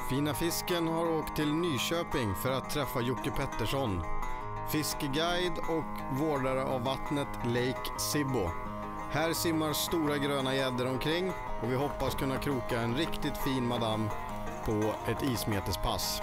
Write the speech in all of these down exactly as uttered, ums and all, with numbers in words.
Fina Fisken har åkt till Nyköping för att träffa Jocke Pettersson, fiskeguide och vårdare av vattnet Lake Sibbo. Här simmar stora gröna gäddor omkring och vi hoppas kunna kroka en riktigt fin madam på ett ismetespass.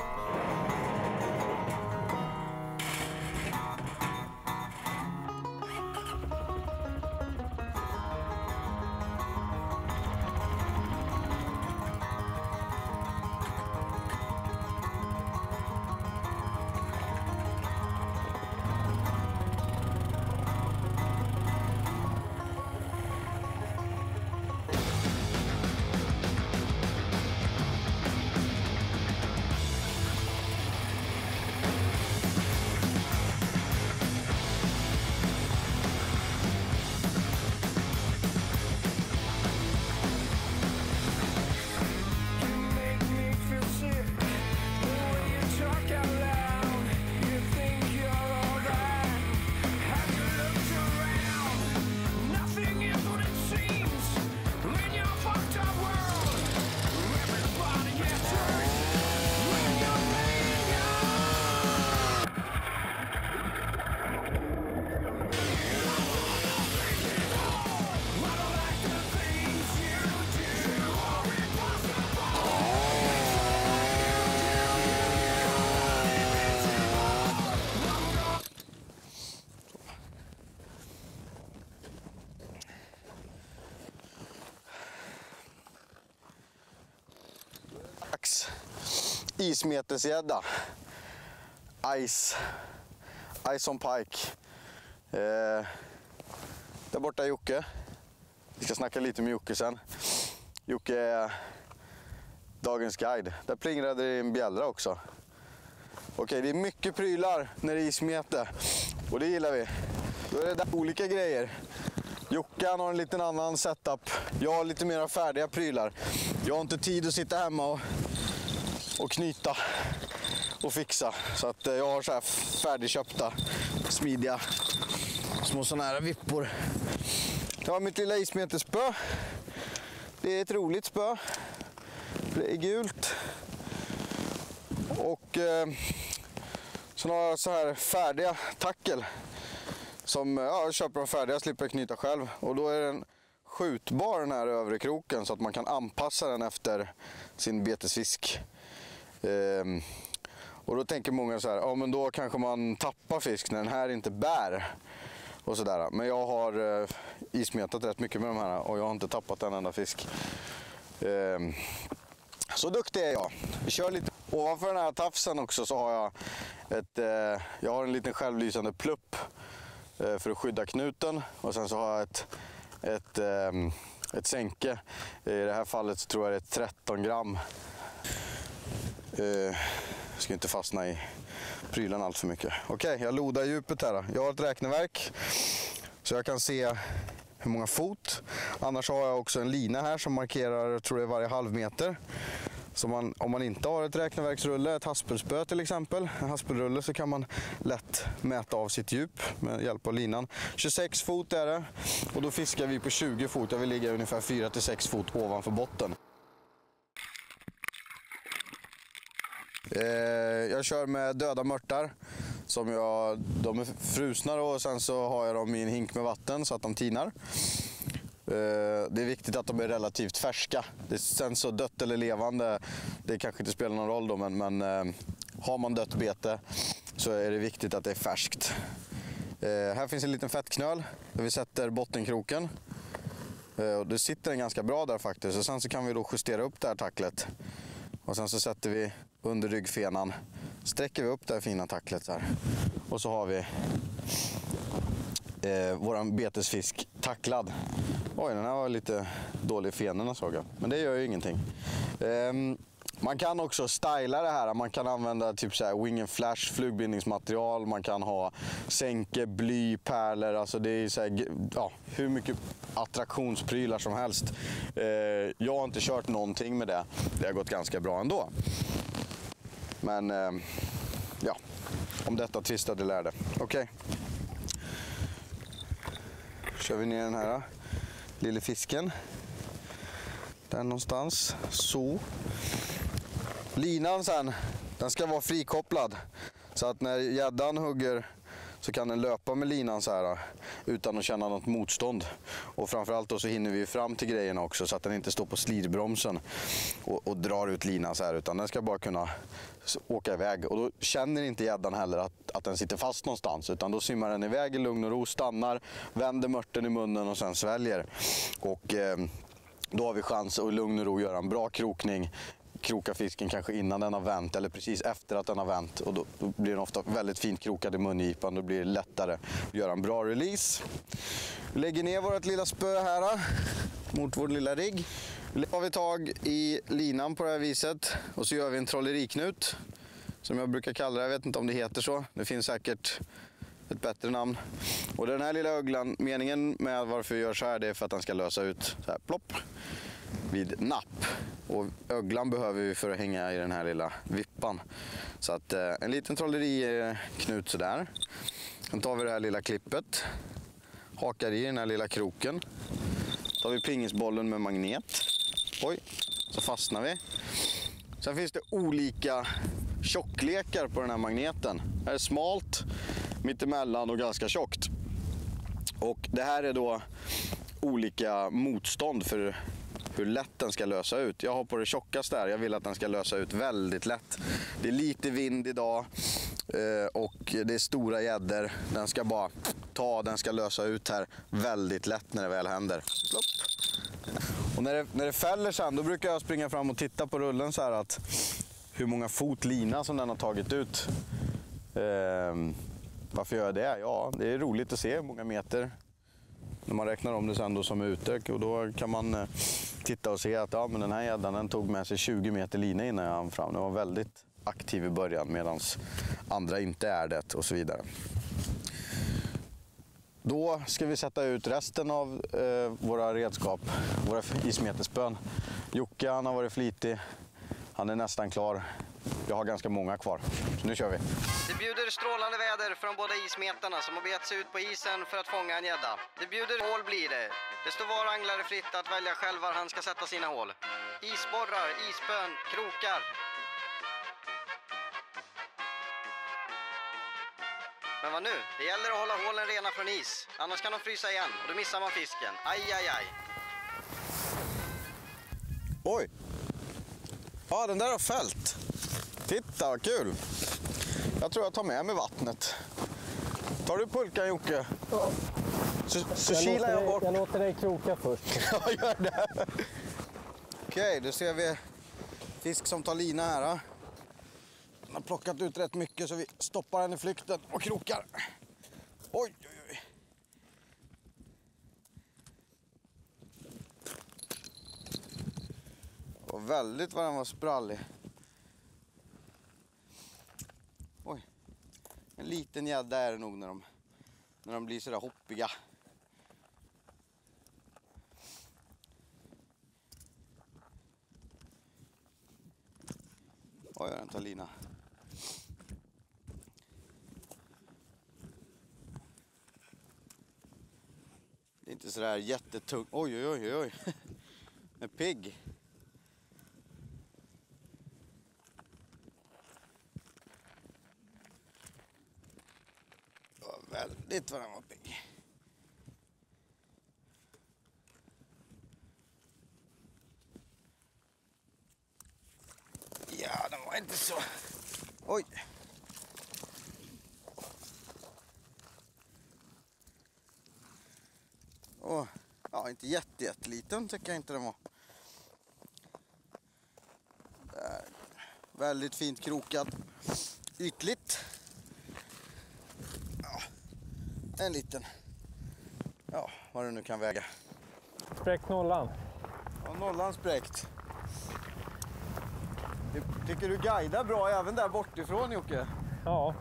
Ismetesgädda. Ice. Ice on pike. Eh, där borta är Jocke. Vi ska snacka lite med Jocke sen. Jocke är dagens guide. Där plingrade det en bjällra också. Okej, det är mycket prylar när det är ismete. Och det gillar vi. Då är det där olika grejer. Jocke har en liten annan setup. Jag har lite mer färdiga prylar. Jag har inte tid att sitta hemma och och knyta och fixa. Så att jag har så här färdigköpta, smidiga små såna här vippor. Jag har mitt lilla ismetespö. Det är ett roligt spö. Det är gult. Och eh, så har jag så här färdiga tackel. Som ja, jag köper de färdiga, slipper knyta själv. Och då är den skjutbar, den här övre kroken, så att man kan anpassa den efter sin betesfisk. Ehm, och då tänker många så här, ja men då kanske man tappar fisk när den här inte bär och sådär. Men jag har eh, ismetat rätt mycket med de här och jag har inte tappat en enda fisk. Ehm, så duktig är jag. Vi kör lite. Ovanför den här tafsen också så har jag ett, eh, jag har en liten självlysande plupp eh, för att skydda knuten. Och sen så har jag ett, ett, eh, ett sänke. I det här fallet så tror jag det är tretton gram. Jag ska inte fastna i prylen allt för mycket. Okej, okay, jag lodar djupet här då. Jag har ett räkneverk så jag kan se hur många fot. Annars har jag också en lina här som markerar, tror jag, varje halvmeter. Så man, om man inte har ett räkneverksrulle, ett haspelspö till exempel, en haspelrulle, så kan man lätt mäta av sitt djup med hjälp av linan. tjugosex fot är det och då fiskar vi på tjugo fot. Jag vill ligga ungefär fyra till sex fot ovanför botten. Jag kör med döda mörtar som jag, de är frusna och sen så har jag dem i en hink med vatten så att de tinar. Det är viktigt att de är relativt färska. Det är sen så dött eller levande, det kanske inte spelar någon roll då, men, men har man dött bete så är det viktigt att det är färskt. Här finns en liten fettknöl där vi sätter bottenkroken. Det sitter den ganska bra där faktiskt, och sen så kan vi då justera upp det här tacklet. Och sen så sätter vi under ryggfenan, sträcker vi upp det här fina tacklet här. Och så har vi eh, våran betesfisk tacklad. Oj, den här var lite dålig i fenorna, såg jag. Men det gör ju ingenting. Eh, man kan också styla det här. Man kan använda typ så här wing and flash flugbindningsmaterial. Man kan ha sänke, bly, pärlor. Alltså det är så här, ja, hur mycket attraktionsprylar som helst. Eh, jag har inte kört någonting med det. Det har gått ganska bra ändå. Men eh, ja, om detta tvistade lärde. Okej. Okay. Kör vi ner den här lilla fisken. Där någonstans. Så. Linan sen, den ska vara frikopplad. Så att när gäddan hugger så kan den löpa med linan så här utan att känna något motstånd. Och framförallt då så hinner vi fram till grejerna också så att den inte står på slidbromsen och, och drar ut linan så här, utan den ska bara kunna åka iväg. Och då känner inte gäddan heller att, att den sitter fast någonstans, utan då simmar den iväg i lugn och ro, stannar, vänder mörten i munnen och sen sväljer. Och eh, då har vi chans att i lugn och ro göra en bra krokning. Kroka fisken kanske innan den har vänt eller precis efter att den har vänt, och då, då blir den ofta väldigt fint krokad i mungipan. Då blir det lättare att göra en bra release. Vi lägger ner vårt lilla spö här mot vår lilla rigg. Vi har vi tag i linan på det här viset och så gör vi en trolleriknut som jag brukar kalla det. Jag vet inte om det heter så. Det finns säkert ett bättre namn. Och den här lilla öglan, meningen med varför vi gör så här, det är för att den ska lösa ut så här plopp vid napp. Och öglan behöver vi för att hänga i den här lilla vippan. Så att eh, en liten trolleriknut sådär. Sen tar vi det här lilla klippet, hakar i den här lilla kroken. Tar vi pingisbollen med magnet. Oj, så fastnar vi. Sen finns det olika tjocklekar på den här magneten. Det här är smalt, mittemellan och ganska tjockt. Och det här är då olika motstånd för hur lätt den ska lösa ut. Jag har på det tjockaste där. Jag vill att den ska lösa ut väldigt lätt. Det är lite vind idag och det är stora gäddor. Den ska bara ta, den ska lösa ut här väldigt lätt när det väl händer. Plopp. Och när det, när det fäller sen, då brukar jag springa fram och titta på rullen så här att hur många fot lina som den har tagit ut. Ehm, varför gör jag det? Ja, det är roligt att se hur många meter. När man räknar om det sen då som är ute, och då kan man eh, titta och se att ja, men den här gäddan den tog med sig tjugo meter lina innan jag hann fram. Den var väldigt aktiv i början medan andra inte är det och så vidare. Då ska vi sätta ut resten av eh, våra redskap, våra ismetespön. Jocke, han har varit flitig. Han är nästan klar. Jag har ganska många kvar. Så nu kör vi. Det bjuder strålande väder från båda ismetarna som har begett sig ut på isen för att fånga en gädda. Det bjuder hål blir det. Det står var anglare fritt att välja själv var han ska sätta sina hål. Isborrar, isbön, krokar. Men vad nu? Det gäller att hålla hålen rena från is. Annars kan de frysa igen och då missar man fisken. Aj, aj, aj. Oj! Ja, den där har fällt. Titta, vad kul. Jag tror jag tar med mig vattnet. Tar du pulkan, Jocke? Ja. Så, så jag, kilar låter jag dig, bort. jag låter dig kroka först. Ja, gör det. Okej, då ser vi fisk som tar lina här. Då. Den har plockat ut rätt mycket så vi stoppar den i flykten och krokar. Oj, oj, oj. Och väldigt vad den var sprallig. Oj. En liten gädda är det nog när de, när de blir sådär hoppiga. Oj, den tar lina. Det är inte sådär jättetung. Oj, oj, oj, oj. En pigg. Det var väldigt vad den var pigg. Ja, den var inte så. Oj. Och, ja, inte jätte, jätteliten tycker jag inte den var. Där. Väldigt fint krokad. Ytligt. Ja, en liten. Ja, vad det nu kan väga. Spräck nollan. Ja, nollan spräckt. Tycker du guidar bra även där bortifrån, Jocke? Ja.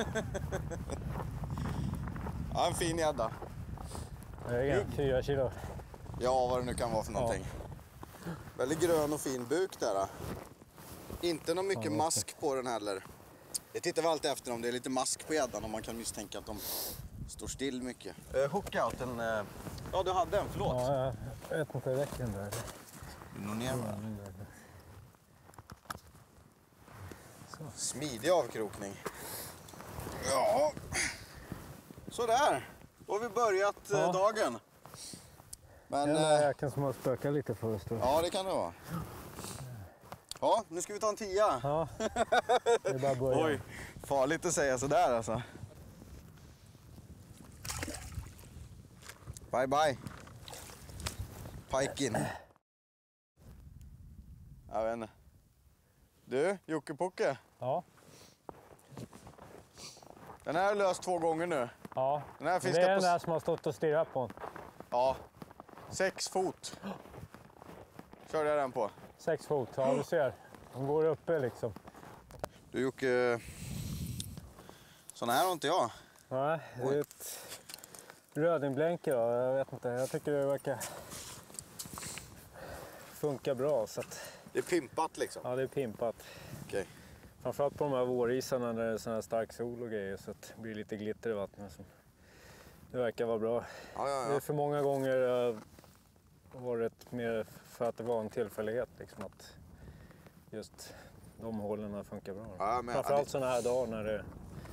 Ja, en fin gädda. Det är fyra kilo. Ja, vad det nu kan vara för någonting. Ja. Väldigt grön och fin buk där. Då. Inte någon mycket ja, mask på den heller. Jag tittar väl alltid efter om det är lite mask på gäddan, om man kan misstänka att de står still mycket. Uh, hookouten. Uh... Ja, du hade en, förlåt. Ja, jag vet inte, det räcker den där. Du når ner bara. Smidig avkrokning. Ja, sådär. Då har vi börjat eh, Ja. dagen. Men, Den där eh, jäkeln som har spökat lite först. Då. ja, det kan det vara. Ja, nu ska vi ta en tia. Ja, det är bara början. Oj, farligt att säga sådär alltså. Bye bye. Pajkin. Jag vet inte. Du, Jocke-Pocke. Ja, Den här har jag löst två gånger nu. ja. Den här Det fiskar är den på... där som har stått och stirrat på den. Ja, sex fot. Körde jag den på. Sex fot, ja du ser. De går uppe liksom. Du Jocke, sån här har inte jag. Nej, det är ett rödinblänke då. Jag vet inte, jag tycker det verkar funka bra. Så att, Det är pimpat liksom. ja, det är pimpat. Okej. Framförallt på de här vårisarna när det är sån här stark sol och grejer så att det blir lite glitter i vattnet. Så det verkar vara bra. Ja, ja, Det är ja. för många gånger uh, varit mer för att det var en tillfällighet liksom att just de hålen funkar bra. Ja, men- Framförallt såna här dagar när det är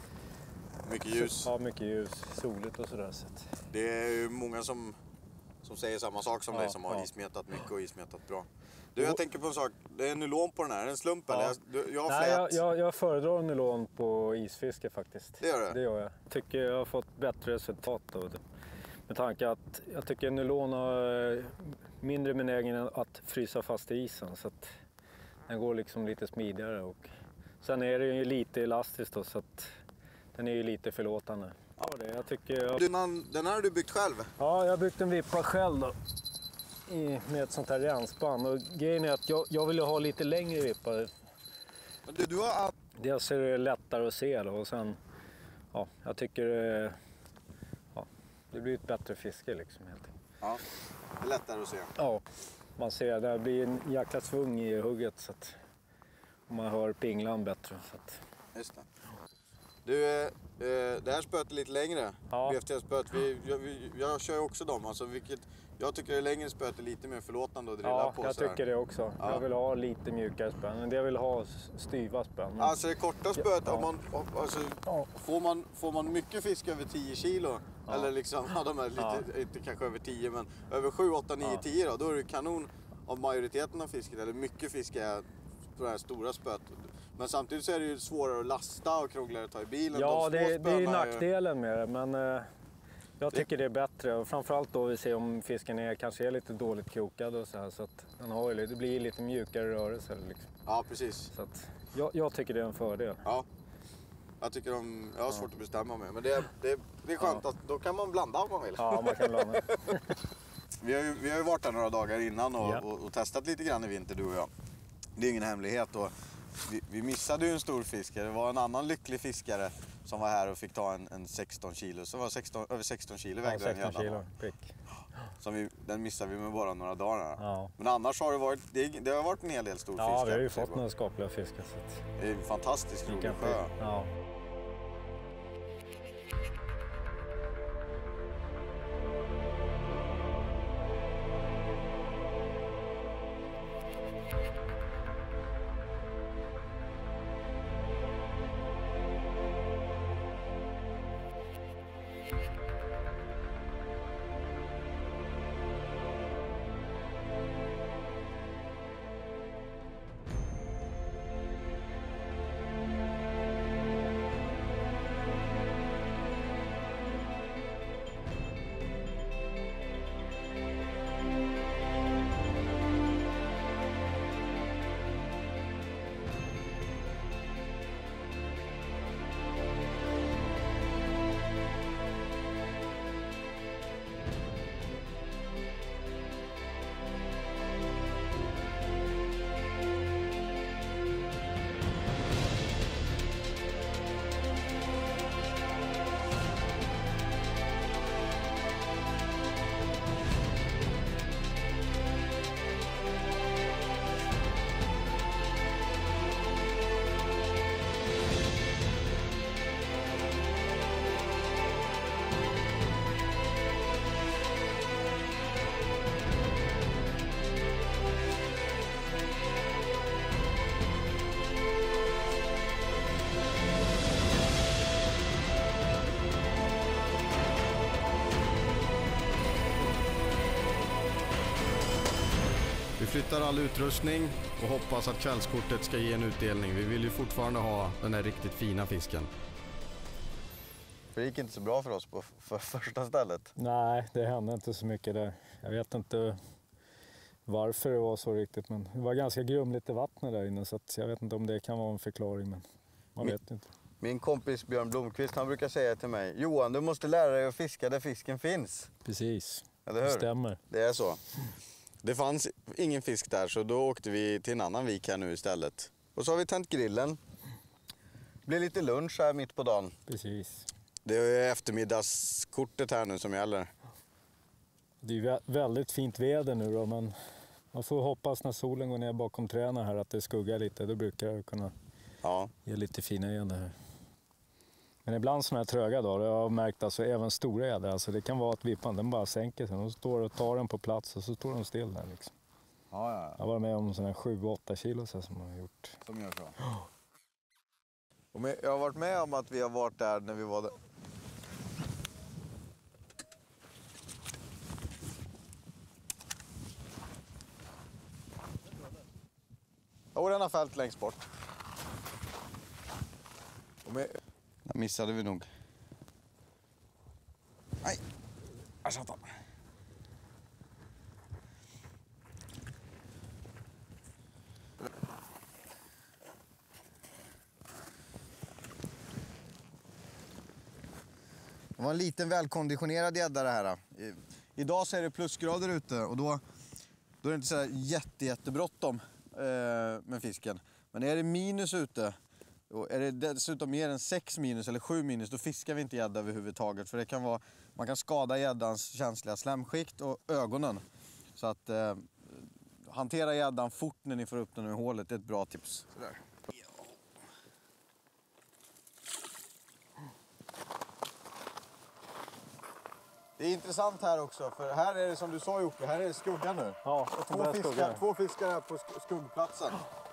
Mycket ljus. ja, mycket ljus, soligt och sådär. Så att, Det är ju många som, som säger samma sak som Ja, dig som har ja. ismetat mycket och ismetat bra. Du, jag tänker på en sak. Det är nylon på den här. Är det en slump Ja. eller? Jag, du, jag har nej, flät. jag, jag, jag föredrar nylon på isfiske faktiskt. Det gör du? Det gör jag. Tycker jag har fått bättre resultat av det. Med tanke att jag tycker nylon har mindre benägen att frysa fast i isen så att den går liksom lite smidigare. Och sen är det ju lite elastiskt då, så att den är ju lite förlåtande. Ja, det, jag tycker jag... Du, man, den här har du byggt själv? Ja, jag har byggt en vippa själv då. I, med ett sånt här rensband. Och grejen är att jag, jag vill ju ha lite längre vippa. Men du, du har... Dels är det lättare att se då, och sen, ja, jag tycker det, ja, det blir ett bättre fiske liksom helt enkelt. Ja, det är lättare att se. Ja, man ser det blir en jäkla svung i hugget så att man hör pinglan bättre. Så att, Just det. Du, eh, eh, det här spöet är lite längre. Ja. B F T-spöet. Vi, jag, vi, jag kör ju också dem. Alltså, vilket, jag tycker det längre spöet är lite mer förlåtande att drilla ja, på. jag sådär. tycker det också. Ja. Jag vill ha lite mjukare spänn, men det jag vill ha styva spänn. Men, Alltså det korta spöet, Ja. om man, om, alltså, ja, får, man, får man mycket fisk över tio kilo, eller liksom, ja, de är lite, inte kanske över tio, men över sju, åtta, nio, Ja. tio då, då är det kanon om majoriteten av fisket, eller mycket fisk är på det här stora spöet. Men samtidigt så är det ju svårare att lasta och krångligare att ta i bilen. ja De små det, det är ju spöna nackdelen med det, men eh, jag tycker det är bättre. Och framförallt då vi ser om fisken är, kanske är lite dåligt krokad och så här, så att den har ju, det blir lite mjukare rörelse. Liksom. Ja, precis. Så att, jag, jag tycker det är en fördel. Ja. Jag tycker de, jag har svårt att bestämma mig, men det, det, det är skönt att då kan man blanda om man vill. Ja, man kan blanda. Vi har ju, vi har ju varit där några dagar innan och, Ja. och, och testat lite grann i vinter, du och jag. Det är ingen hemlighet. Och vi, vi missade ju en stor fisk. Det var en annan lycklig fiskare som var här och fick ta en, en sexton kilo. Så var sexton, över sexton kilo Ja, vägde den sexton gäddan. kilo prick. Som vi, den missade vi med bara några dagar. Ja. Men annars har det varit, det, det har varit en hel del stor fisk. Ja, vi har ju här. fått några skapliga fiskar. Så att Det är en fantastisk vi rolig kan sjö. få- ja. Vi flyttar all utrustning och hoppas att kvällskortet ska ge en utdelning. Vi vill ju fortfarande ha den här riktigt fina fisken. För det gick inte så bra för oss på för första stället. Nej, det hände inte så mycket där. Jag vet inte varför det var så riktigt, men det var ganska grumligt i vattnet där inne, så att jag vet inte om det kan vara en förklaring, men man Min, vet inte. Min kompis Björn Blomqvist, han brukar säga till mig: Johan, du måste lära dig att fiska där fisken finns. Precis, eller hur? Det stämmer. Det är så. Det fanns ingen fisk där, så då åkte vi till en annan vik här nu istället. Och så har vi tänt grillen. Det blir lite lunch här mitt på dagen. Precis. Det är eftermiddagskortet här nu som gäller. Det är väldigt fint väder nu då, men man får hoppas när solen går ner bakom träna här att det skuggar lite. Då brukar det kunna ja. ge lite fina igen det här. Men ibland sådana här tröga dagar, jag har märkt alltså även stora gäddor, alltså det kan vara att vippan den bara sänker sig. De står och tar den på plats och så står de still där liksom. Ja, ja. Jag var med om sådana här sju åtta kilo så här som har gjort. Som gör så. Och jag har varit med om att vi har varit där när vi var där. Och den har fällt längst bort. Och med... Där missade vi nog. Nej, jag satt han. Det var en liten välkonditionerad gädda det här. Idag så är det plusgrader ute och då, då är det inte så jätte, jättebråttom eh, med fisken. Men är det minus ute, och är det dessutom mer än sex minus eller sju minus, då fiskar vi inte gädda överhuvudtaget. För det kan vara, man kan skada gäddans känsliga slemskikt och ögonen. Så att eh, hantera gäddan fort när ni får upp den ur hålet, det är ett bra tips. Sådär. Det är intressant här också, för här är det som du sa Jocke, här är det skugga nu. Ja, två fiskar, två fiskar här på skuggplatsen.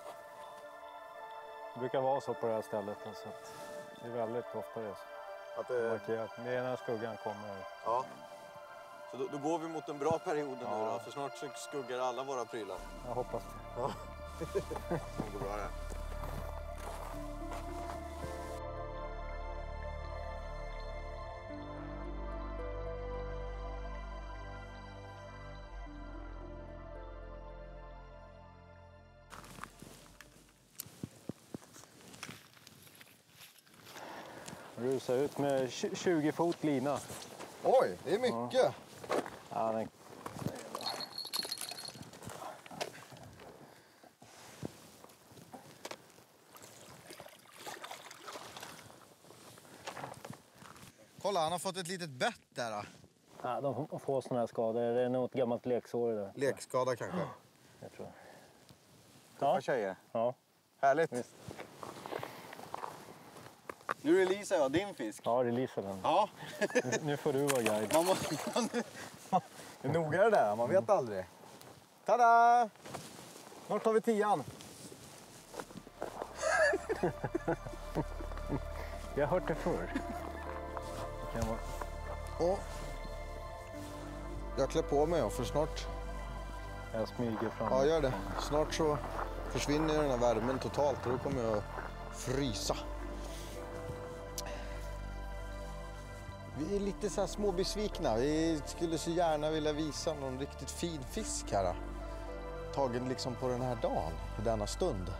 Det brukar vara så på det här stället, så att det är väldigt ofta det. Att det... Markerat. Det är när skuggan kommer. Ja. Så då, då går vi mot en bra period nu ja. då, för snart så skuggar alla våra prylar. Jag hoppas det. Ja. Det går bra det. Rusa ut med tjugo fot lina. Oj, det är mycket. Ja. Ja, den... Kolla, han har fått ett litet bett där. Då. Ja, de får såna här skador. Det är något gammalt leksår där. Lekskada kanske? Jag tror. Ja. Tjejer. Ja. Härligt. Visst. Nu releasar jag din fisk. Ja, releasar den. Ja. nu, nu får du vara guide. Man måste... Det är noga det där, man vet aldrig. Tada! Snart tar vi tian. Jag har hört det förr. Det kan vara... Och jag klär på mig för snart... Jag smyger fram. Ja, gör det. Snart så försvinner den här värmen totalt och då kommer jag frysa. Vi är lite så här små besvikna. Vi skulle så gärna vilja visa någon riktigt fin fisk här. Tagen liksom på den här dagen, i denna stund.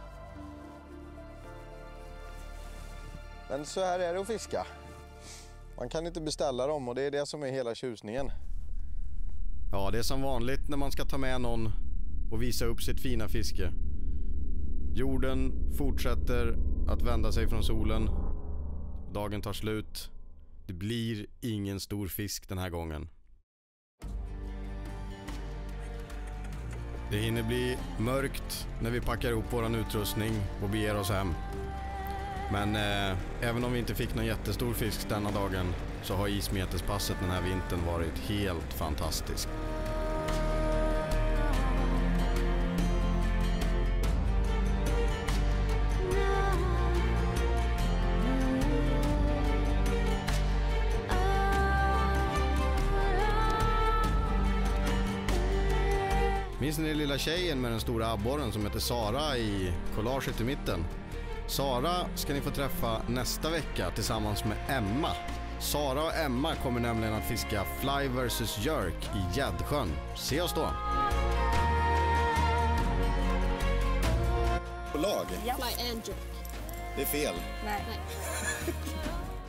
Men så här är det att fiska. Man kan inte beställa dem och det är det som är hela tjusningen. Ja, det är som vanligt när man ska ta med någon och visa upp sitt fina fiske. Jorden fortsätter att vända sig från solen. Dagen tar slut. Det blir ingen stor fisk den här gången. Det hinner bli mörkt när vi packar ihop våran utrustning och beger oss hem. Men eh, även om vi inte fick någon jättestor fisk denna dagen så har ismetespasset den här vintern varit helt fantastiskt. Minns ni den lilla tjejen med den stora abborren som heter Sara i collaget i mitten? Sara ska ni få träffa nästa vecka tillsammans med Emma. Sara och Emma kommer nämligen att fiska fly versus jerk i Gäddsjön. Se oss då! Lag? Ja. Fly and jerk. Det är fel. Nej. Nej.